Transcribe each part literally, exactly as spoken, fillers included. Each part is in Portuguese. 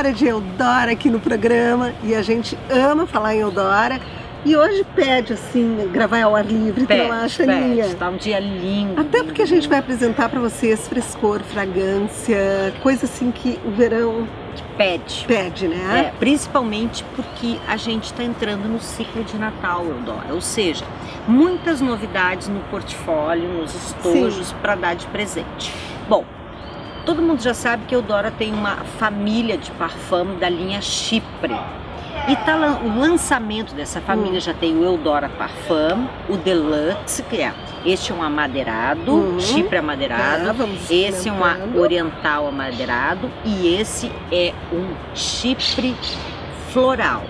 Hora de Eudora aqui no programa e a gente ama falar em Eudora. E hoje pede, assim, gravar ao ar livre, pede, tu não acha, pede, Aninha? tá um dia lindo. Até porque a gente vai apresentar para vocês frescor, fragrância, coisa assim que o verão pede. Pede, né? É, principalmente porque a gente está entrando no ciclo de Natal, Eudora. Ou seja, muitas novidades no portfólio, nos estojos para dar de presente. Bom, todo mundo já sabe que Eudora tem uma família de parfum da linha Chypre. E tá, o lançamento dessa família hum. já tem o Eudora Parfum, o Deluxe, que é, este é um amadeirado, uhum. Chypre amadeirado, é, esse é um oriental amadeirado e esse é um Chypre floral.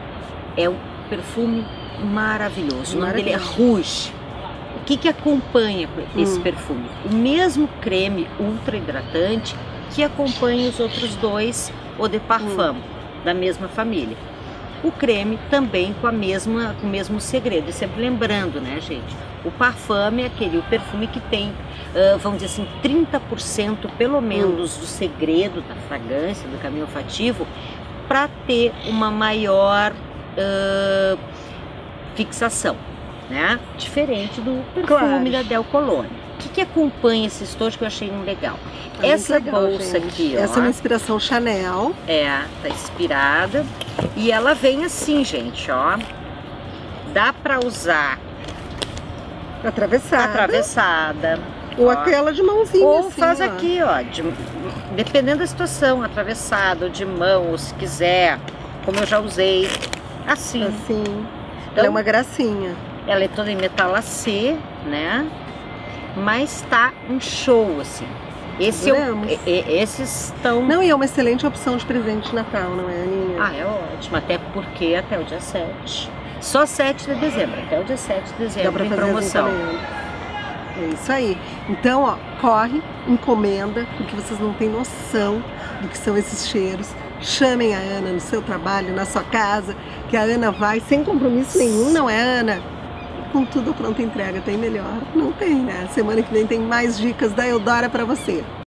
É um perfume maravilhoso, o nome dele é Rouge. O que que acompanha esse hum. perfume? O mesmo creme ultra hidratante que acompanha os outros dois Eau de Parfum, hum. da mesma família. O creme também com, a mesma, com o mesmo segredo. E sempre lembrando, né, gente? O parfum é aquele o perfume que tem, uh, vamos dizer assim, trinta por cento pelo menos hum. do segredo da fragrância, do caminho olfativo, para ter uma maior uh, fixação, né? Diferente do perfume claro. da Del Cologne. O que, que acompanha esse estojo que eu achei um legal? Tá Essa legal, bolsa gente. aqui, ó. Essa é uma inspiração Chanel. É, tá inspirada. E ela vem assim, gente, ó. Dá pra usar atravessada. Atravessada. Ou ó. aquela de mãozinha. Ou assim, faz ó. aqui, ó. De, dependendo da situação, atravessada, ou de mão, ou se quiser. Como eu já usei. Assim. Assim. Então, ela é uma gracinha. Ela é toda em metalacê, né? Mas tá um show, assim. Esse eu, esses estão... Não, e é uma excelente opção de presente de Natal, não é, Aninha? Ah, é ótimo. Até porque até o dia sete. Só sete de dezembro. Até o dia sete de dezembro. Dá pra fazer promoção. É isso aí. Então, ó, corre, encomenda, porque vocês não têm noção do que são esses cheiros. Chamem a Ana no seu trabalho, na sua casa, que a Ana vai sem compromisso nenhum, não é, Ana? Com tudo pronta entrega, tem melhor? Não tem, né? Semana que vem tem mais dicas da Eudora para você.